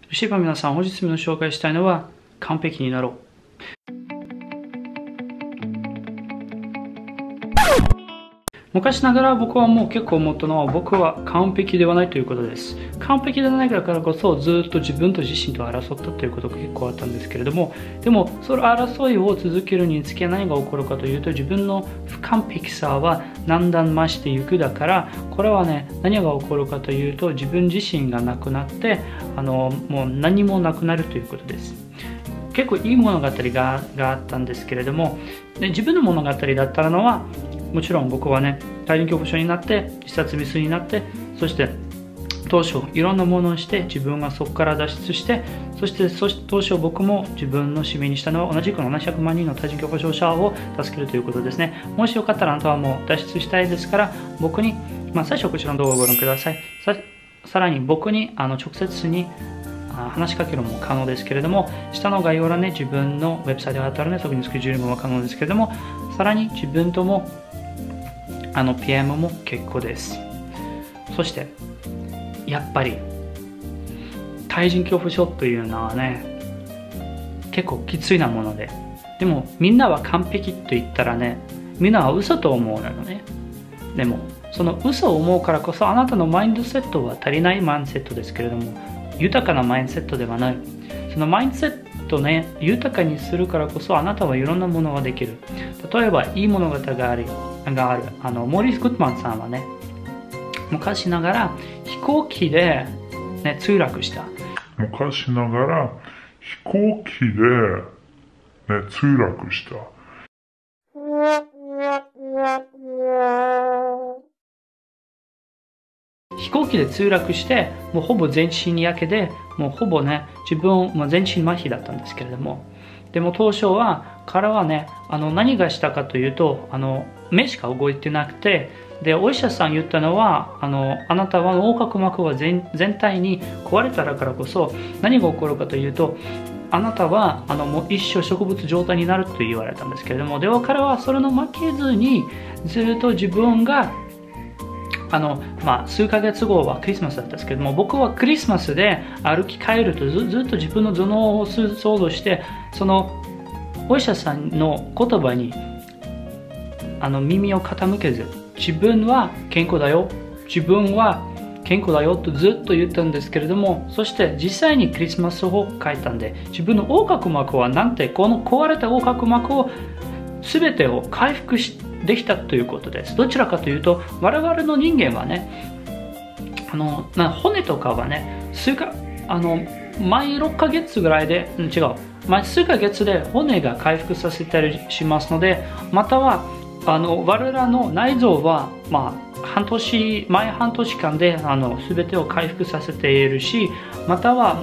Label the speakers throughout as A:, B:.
A: そして皆さん、本日の紹介したいのは、完璧になろう。昔ながら僕はもう結構思ったのは、僕は完璧ではないということです。完璧ではないからこそずっと自分と自身と争ったということが結構あったんですけれども、でもその争いを続けるにつけ何が起こるかというと、自分の不完璧さはだんだん増していく。だからこれはね、何が起こるかというと、自分自身がなくなってもう何もなくなるということです。結構いい物語があったんですけれども、で自分の物語だったのはもちろん僕はね、対人恐怖症になって自殺未遂になって、そして当初いろんなものをして自分がそこから脱出して、そして当初僕も自分の使命にしたのは同じく700万人の対人恐怖症者を助けるということですね。もしよかったらあなたはもう脱出したいですから、僕に、最初こちらの動画をご覧ください。さらに僕に直接に話しかけるのも可能ですけれども、下の概要欄ね、自分のウェブサイトがあったらね、そこにスケジュールも可能ですけれども、さらに自分ともPM も結構です。そしてやっぱり対人恐怖症というのはね、結構きついなもので、でもみんなは完璧と言ったらね、みんなは嘘と思うのね。でもその嘘を思うからこそ、あなたのマインドセットは足りないマインドセットですけれども、豊かなマインドセットではない。そのマインドセットね、豊かにするからこそ、あなたはいろんなものができる。例えばいい物語があるモーリス・グッドマンさんはね、昔ながら飛行機で、ね、墜落した。
B: 昔ながら飛行機で、墜落した。
A: 飛行機で墜落して、もうほぼ全身にやけで、もうほぼね、自分、全身麻痺だったんですけれども、でも当初は彼はね、何がしたかというと、目しか動いてなくて、でお医者さん言ったのは、あなたは横隔膜は全体に壊れたからこそ、何が起こるかというと、あなたはもう一生植物状態になると言われたんですけれども、でも彼はそれの負けずに、ずっと自分が数ヶ月後はクリスマスだったんですけども、僕はクリスマスで歩き帰るとずっと自分の頭脳を想像して、そのお医者さんの言葉に耳を傾けず、自分は健康だよ、自分は健康だよとずっと言ったんですけれども、そして実際にクリスマスを書いたんで、自分の横隔膜はなんて、この壊れた横隔膜を全てを回復できたということです。どちらかというと、我々の人間はね、骨とかはね、毎6ヶ月ぐらいで、毎数ヶ月で骨が回復させたりしますので、または我々の内臓は、毎半年間で全てを回復させているし、または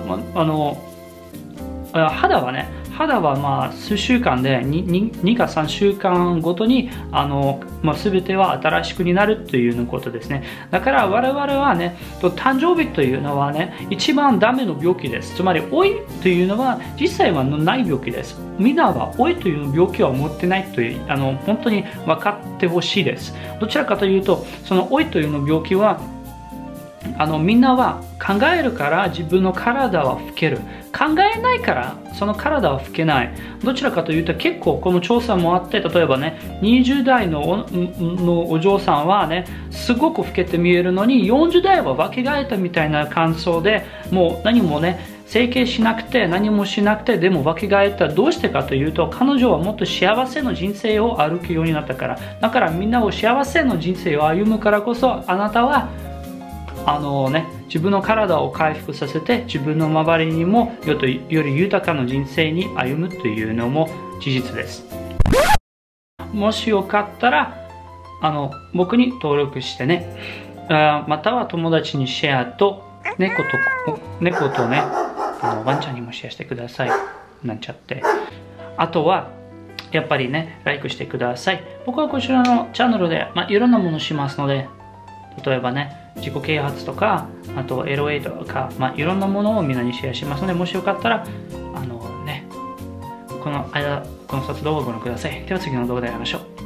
A: 肌は数週間で 2か3週間ごとに全ては新しくになるということですね。だから我々はね、誕生日というのはね、一番ダメの病気です。つまり老いというのは実際はない病気です。みんなは老いという病気は持ってないという、本当に分かってほしいです。どちらかというと、その老いというの病気はみんなは考えるから自分の体は老ける、考えないからその体は老けない。どちらかというと、結構この調査もあって、例えばね、20代のお嬢さんはね、すごく老けて見えるのに、40代は分けがえたみたいな感想で、もう何もね、整形しなくて何もしなくて、でも分けがえった。どうしてかというと、彼女はもっと幸せの人生を歩くようになったから。だからみんなを幸せの人生を歩むからこそ、あなたは自分の体を回復させて、自分の周りにもより豊かな人生に歩むというのも事実です。もしよかったら僕に登録してね、または友達にシェアと、猫とね、ワンちゃんにもシェアしてください。なんちゃって、あとはやっぱりね、ライクしてください。僕はこちらのチャンネルで、いろんなものしますので、例えばね、自己啓発とか、あと LA とか、いろんなものをみんなにシェアしますので、もしよかったらこの2つ動画をご覧ください。では次の動画で会いましょう。